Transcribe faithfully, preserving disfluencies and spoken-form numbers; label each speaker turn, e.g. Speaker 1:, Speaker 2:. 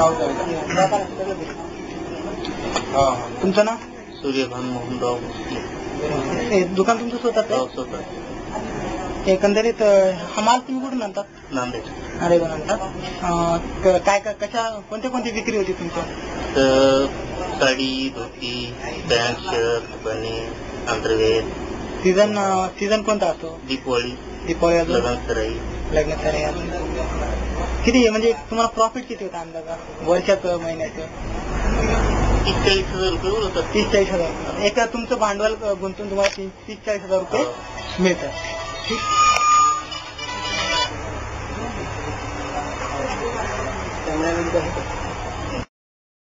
Speaker 1: तुमचं नाव?
Speaker 2: सूर्यभान मोहनराव भोसले.
Speaker 1: दुकान तुमचं स्वतःच आहे?
Speaker 2: स्वतः.
Speaker 1: एकंदरीत हा माल तुम्ही कुठून आणतात?
Speaker 2: नांदेड.
Speaker 1: नांदेडून आणतात. काय काय कशा कोणत्या कोणती विक्री होती तुमच्या?
Speaker 2: तर साडी, धोती, पॅन्ट, शर्ट, बने, अंडरवेअर.
Speaker 1: सीझन सीझन कोणता असतो?
Speaker 2: दीपावली.
Speaker 1: दीपावली अजून
Speaker 2: लग्न सराई.
Speaker 1: लग्न सराई अजून किती म्हणजे तुम्हाला प्रॉफिट किती होता अंदाजा वर्षाचं महिन्याचं?
Speaker 2: तीस चाळीस हजार रुपये होतात.
Speaker 1: तीस चाळीस हजार एका तुमचं भांडवल गुंतून तुम्हाला तीस तीस चाळीस हजार रुपये मिळतात. ठीक.